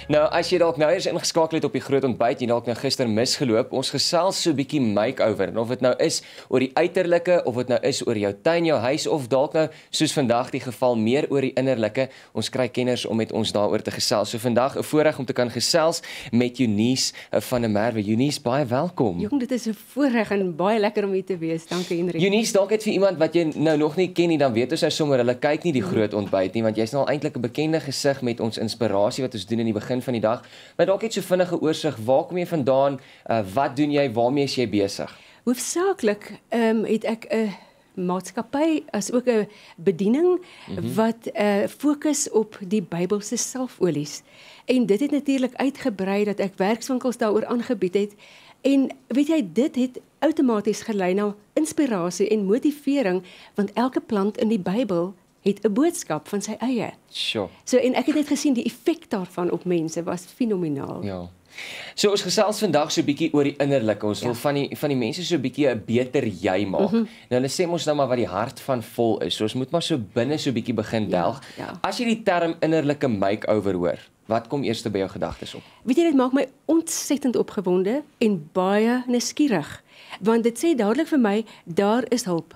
Nou, as jy dalk nou eers ingeskakel het op die groot ontbyt, jy dalk nou gister misgeloop, ons gesels so 'n bietjie makeover. En of dit nou is oor die uiterlike, of dit nou is oor jou tuin, jou huis, of dalk nou, soos vandag die geval, meer oor die innerlike. Ons kry kenners om met ons daaroor te gesels. So vandag 'n voorreg om te kan gesels met Eunice van der Merwe. Eunice, baie welkom. Jong, dit is 'n voorreg en baie lekker om hier te wees. Dankie, Henry. Eunice, dalk het vir iemand wat jy nou nog nie ken nie, dan weet ons nou sommer, hulle kyk nie die groot ontbyt nie, want jy's nou eintlik 'n bekende gesig met ons inspirasie wat ons doen in die begin van die dag. Maar dalk het so vinnige oorsig, waar kom jy vandaan? Wat doen jy? Waarmee is jy besig? Hoofsaaklik het ek 'n maatskappy as ook 'n bediening wat fokus op die Bybelse salfolies. En dit het natuurlik uitgebrei dat ek werkswinkels daaroor aangebied het. En weet jy, dit het outomaties gelei na inspirasie en motivering, want elke plant in die Bybel het 'n boodskap van sy eie. Sure. So en ek het net gesien die effek daarvan op mense was fenomenaal. Ja. So ons gesels vandag so 'n bietjie oor die innerlike. Ons wil van die mense so 'n bietjie 'n beter jy maak. Nou hulle sê ons nou maar wat die hart van vol is. So ons moet maar so binne so 'n bietjie begin delg. Ja. As jy die term innerlike makeover hoor, wat kom eers by jou gedagtes op? Weet jy, dit maak my ontsettend opgewonde en baie nuuskierig, want dit sê dadelik vir my, daar is hulp.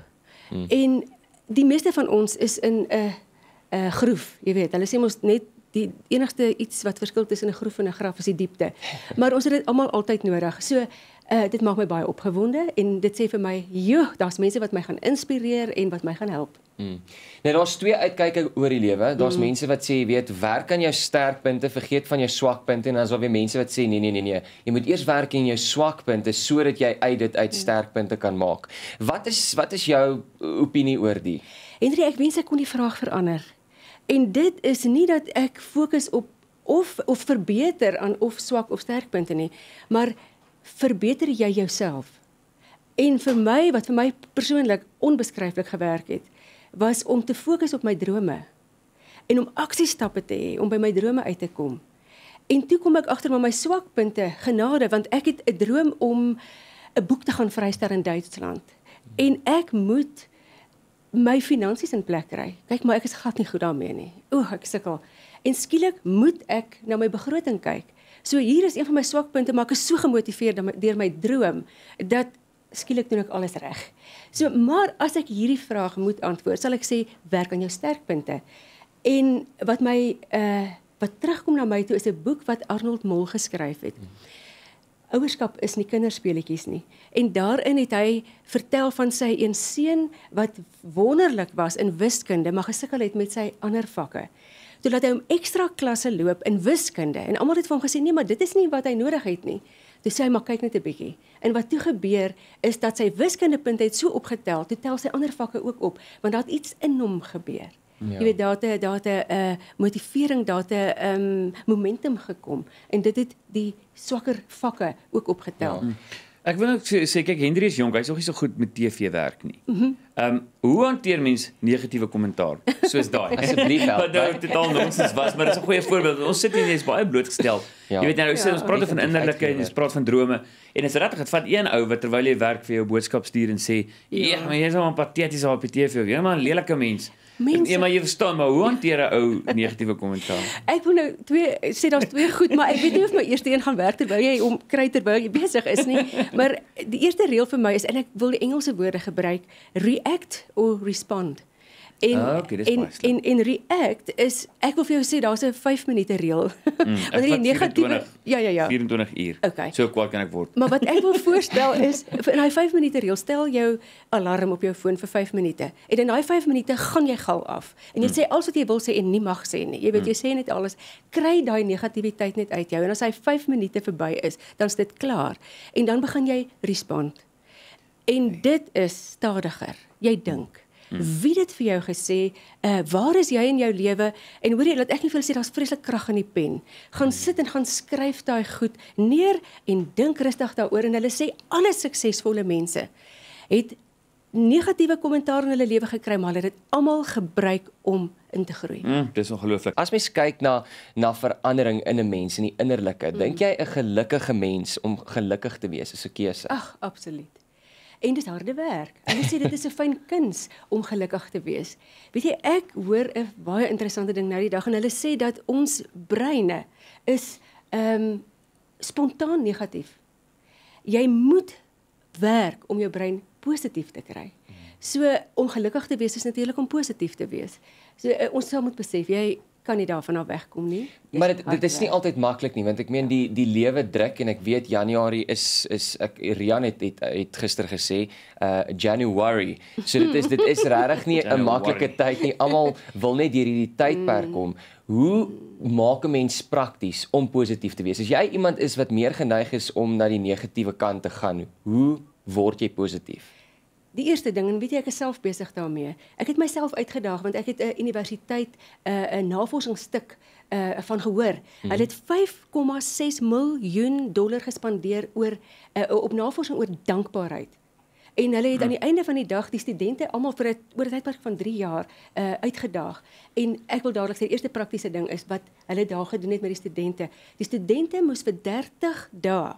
En die meeste van ons is in 'n groef, jy weet, hulle sê ons net die enigste iets wat verskil tussen 'n groef en 'n graf is die diepte. Maar ons het dit almal altyd nodig. So dit maak my baie opgewonde en dit sê vir my, joh, daar's mense wat my gaan inspireer en wat my gaan help. Nou daar's twee uitkyke oor die lewe. Daar's mense wat sê, jy weet, werk aan jou sterkpunte, vergeet van jou swakpunte, en dan is daar weer mense wat sê nee. Jy moet eers werk aan jou swakpunte sodat jy dit uit sterkpunte kan maak. Wat is jou opinie oor die? Henry, ek wens ek kon die vraag verander. En dit is nie dat ek fokus op of verbeter aan of swak of sterkpunte nie, maar verbeter jy jouself? En vir my, wat vir my persoonlik onbeskryflik gewerk het, was om te fokus op my drome en om aksiestappe te hê om by my drome uit te kom. En toe kom ek agter met my swakpunte, genade, want ek het 'n droom om 'n boek te gaan vrystel in Duitsland. En ek moet my finansies in plek kry. Kyk, maar ek is glad nie goed daarmee nie. Ek sukkel. En skielik moet ek na my begroting kyk. So hier is een van my swakpunte, maar ek is so gemotiveerd deur my droom dat skielik doen ek alles reg. So, maar as ek hierdie vraag moet antwoord, sal ek sê werk aan jou sterkpunte. En wat terugkom na my toe is 'n boek wat Arnold Mol geskryf het. Ouerskap is nie kinderspeletjies nie. En daarin het hy vertel van sy een seun wat wonderlik was in wiskunde, maar gesukkel het met sy ander vakke. Toe laat hy hom ekstra klasse loop in wiskunde en almal het vir hom gesê nee, maar dit is nie wat hy nodig het nie. Toe sê hy maar kyk net 'n bietjie. En wat toe gebeur is dat sy wiskundepunte het so opgetel, toe tel sy ander vakke ook op, want daar het iets in hom gebeur. Ja. Jy weet, daar het 'n motivering, daar het 'n momentum gekom en dit het die swakker vakke ook opgetel. Ja. Ek wil ook sê, kyk, Henry is jonk, hy's nog nie so goed met TV werk nie. Hoe hanteer mens negatiewe kommentaar soos daai? Asseblief help. Wat nou totaal nonsens was, maar dit is 'n goeie voorbeeld. Ons sit hier en jy's baie blootgestel. Jy weet nou, ons praat van innerlike en ons praat van drome. En dit is regtig, dit vat een ou wat terwyl jy werk vir jou boodskap stuur en sê, "Ja, maar jy's al 'n pateties op die TV, jy's maar 'n lelike mens." Ja, maar jy verstaan, maar hoe hanteer 'n ou negatiewe kommentaar? Ek wil nou sê daar's twee goed, maar ek weet nie of my eerste een gaan werk terwyl jy terwyl jy besig is nie. Maar die eerste reël vir my is, en ek wil die Engelse woorde gebruik, react or respond. En react is, ek wil vir jou sê, daar's 'n 5 minute reël. Wanneer jy negatiewe 24 uur. Okay. So kwaad kan ek word. Maar wat ek wil voorstel is, in daai 5 minute reël, stel jou alarm op jou foon vir 5 minute. En in daai 5 minute gaan jy gou af. En jy sê alles wat jy wil sê en nie mag sê nie. Jy weet, jy sê net alles. Kry daai negativiteit net uit jou. En as hy 5 minute verby is, dan is dit klaar. En dan begin jy respond. En dit is stadiger. Jy dink. Wie het vir jou gesê, waar is jy in jou lewe? En hoor jy, laat ek nie vir julle sê, daar's vreeslik krag in die pen. Gaan sit en gaan skryf daai goed neer en dink rustig daaroor. En hulle sê, alle suksesvolle mense het negatiewe kommentaar in hulle lewe gekry, maar hulle het dit almal gebruik om in te groei. Dis ongelooflik. As mens kyk na verandering in 'n mens, in die innerlike, dink jy 'n gelukkige mens om gelukkig te wees is 'n keuse? Ag, absoluut. En dis harde werk. Hulle sê dit is 'n fyn kuns om gelukkig te wees. Weet jy, ek hoor 'n baie interessante ding nou die dag en hulle sê dat ons breine is spontaan negatief. Jy moet werk om jou brein positief te kry. So om gelukkig te wees is natuurlik om positief te wees. So ons sal moet besef jy kan nie daarvan af wegkom nie. Maar dit is nie altyd maklik nie, want ek meen die lewe druk en ek weet Januarie is Rian het gister gesê January. So dit is regtig nie 'n maklike tyd nie. Almal wil net deur hierdie tydperk kom. Hoe maak 'n mens prakties om positief te wees? As jy iemand is wat meer geneig is om na die negatiewe kant te gaan, hoe word jy positief? Die eerste ding, en weet jy, ek is self besig daarmee. Ek het myself uitgedaag want ek het 'n universiteit 'n navorsingsstuk van gehoor. Hulle het $5,6 miljoen gespandeer op navorsing oor dankbaarheid. En hulle het aan die einde van die dag die studente almal oor 'n tydperk van 3 jaar uitgedaag. En ek wil dadelik sê die eerste praktiese ding is wat hulle daar gedoen het met die studente. Die studente moes vir 30 dae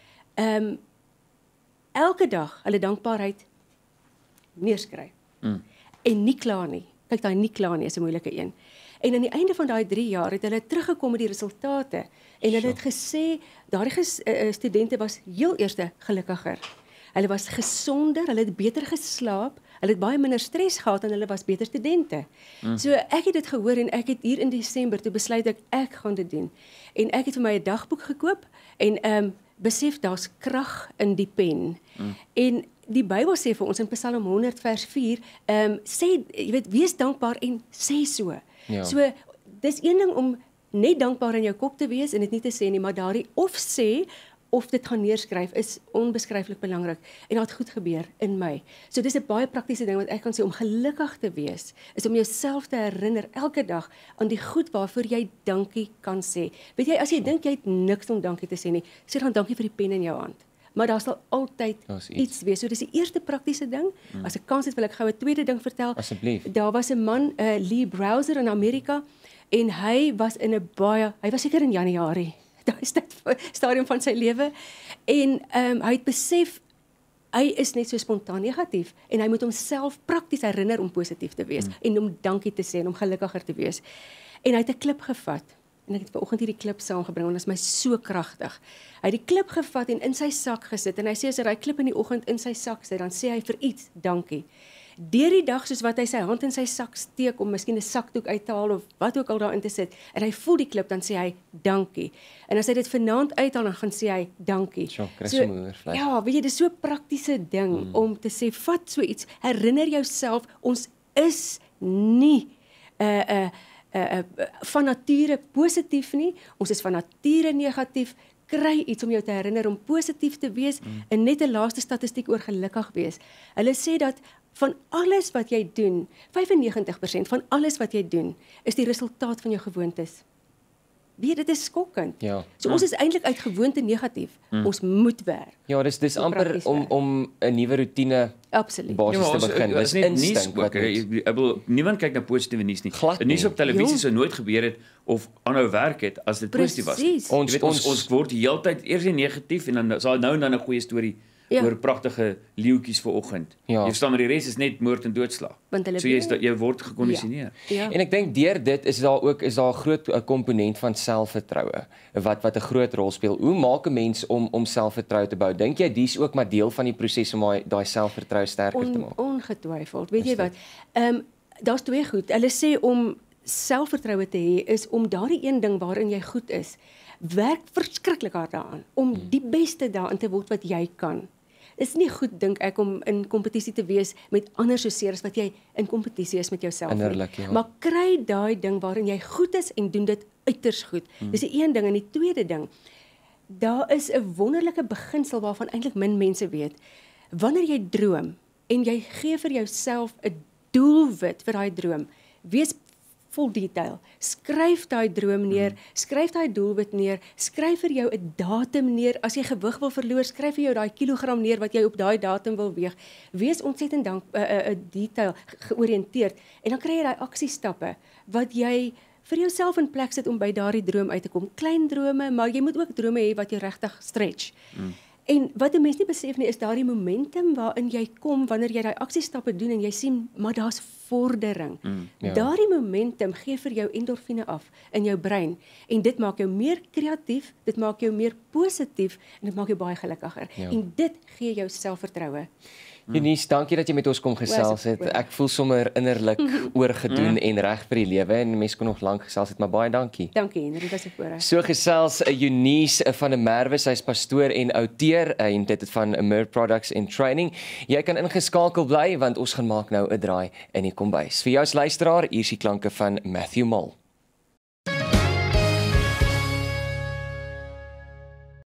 elke dag hulle dankbaarheid neerskryf. En nie klaar nie. Kyk, daai nie klaar nie is 'n moeilike een. En aan die einde van daai 3 jaar het hulle teruggekom met die resultate en hulle het gesê daardie studente was heel eerste gelukkiger. Hulle was gesonder, hulle het beter geslaap, hulle het baie minder stres gehad en hulle was beter studente. So ek het dit gehoor en ek het hier in Desember toe besluit ek gaan dit doen. En ek het vir my 'n dagboek gekoop en besef daar's krag in die pen. En die Bybel sê vir ons in Psalm 100 vers 4, sê jy weet wees dankbaar en sê so. Ja. So dis een ding om net dankbaar in jou kop te wees en dit nie te sê nie, maar daardie of sê of dit gaan neerskryf is onbeskryflik belangrik en dit het goed gebeur in my. So dis 'n baie praktiese ding wat ek kan sê om gelukkig te wees is om jouself te herinner elke dag aan die goed waarvoor jy dankie kan sê. Weet jy, as jy dink jy het niks om dankie te sê nie, sê dan dankie vir die pen in jou hand. Maar daar sal altyd iets wees. So dis die eerste praktiese ding. As ek kans het wil ek gou 'n tweede ding vertel. Asseblief. Daar was 'n man, Lee Browser in Amerika en hy was seker in Januarie. Daai is dit stadium van sy lewe en hy het besef hy is net so spontaan negatief en hy moet homself prakties herinner om positief te wees en om dankie te sê en om gelukkiger te wees. En hy het 'n klip gevat en ek het vanoggend hierdie klip saamgebring want dit is my so kragtig. Hy het die klip gevat en in sy sak gesit en hy sê as hy daai klip in die oggend in sy sak sit, dan sê hy vir iets dankie. Deur die dag soos wat hy sy hand in sy sak steek om miskien 'n sakdoek uit te haal of wat ook al daarin te sit en hy voel die klip dan sê hy dankie. En as hy dit vanaand uithaal dan gaan sê hy dankie. Ja, weet jy dis so 'n praktiese ding om te sê vat so iets, herinner jouself ons is nie van nature positief nie, ons is van nature negatief. Kry iets om jou te herinner om positief te wees en net 'n laaste statistiek oor gelukkig wees. Hulle sê dat van alles wat jy doen, 95% van alles wat jy doen, is die resultaat van jou gewoontes. Weet, dit is skokkend. Ja. So ons is eintlik uit gewoonte negatief. Ons moet werk. Ja, dis amper om 'n nuwe rotine Absoluut. basis te begin. Dis net nuus ook. Ek bedoel niemand kyk na positiewe nuus nie. 'n Nuus op televisie sou nooit gebeur het of aanhou werk het as dit positief was. Ons word heeltyd eers negatief en dan sal nou en dan 'n goeie storie oor pragtige leeuetjies vanoggend. Jy verstaan maar die res is net moord en doodslag. So jy word gekondisioneer. En ek dink deur dit is daar 'n groot komponent van selfvertroue wat 'n groot rol speel. Hoe maak 'n mens om selfvertroue te bou? Dink jy dis ook maar deel van die proses om daai selfvertroue sterker te maak? Ongetwyfeld. Weet jy wat? Daar's twee goed. Hulle sê om selfvertroue te hê is om daardie een ding waarin jy goed is, werk verskriklik hard daaraan om die beste daarin te word wat jy kan. Dit is nie goed dink ek om in kompetisie te wees met ander soseer as wat jy in kompetisie is met jouself nie. Maar kry daai ding waarin jy goed is en doen dit uiters goed. Dis die een ding en die tweede ding. Daar is 'n wonderlike beginsel waarvan eintlik min mense weet. Wanneer jy droom en jy gee vir jouself 'n doelwit vir daai droom, wees vol detail. Skryf daai droom neer, skryf daai doelwit neer, skryf vir jou 'n datum neer. As jy gewig wil verloor, skryf vir jou daai kilogram neer wat jy op daai datum wil weeg. Wees ontsettend detail georiënteerd en dan kry jy daai aksiestappe wat jy vir jouself in plek sit om by daardie droom uit te kom. Klein drome, maar jy moet ook drome hê wat jou regtig stretch. En wat 'n mens nie besef nie, is daardie momentum waarin jy kom wanneer jy daai aksiestappe doen en jy sien maar daar's vordering. Daardie momentum gee vir jou endorfine af in jou brein en dit maak jou meer kreatief, dit maak jou meer positief en dit maak jou baie gelukkiger. En dit gee jou selfvertroue. Eunice, dankie dat jy met ons kom gesels het. Ek voel sommer innerlik oorgedoen en reg vir die lewe en mense kon nog lank gesels het, maar baie dankie. Dankie Henry, dit was 'n voorreg. So gesels Eunice van der Merwe, sy's pastoor en outeur en dit het van Mer Products and Training. Jy kan ingeskakel bly want ons gaan maak nou 'n draai in die kombuis. Vir jou as luisteraar, hier is die klanke van Matthew Mall.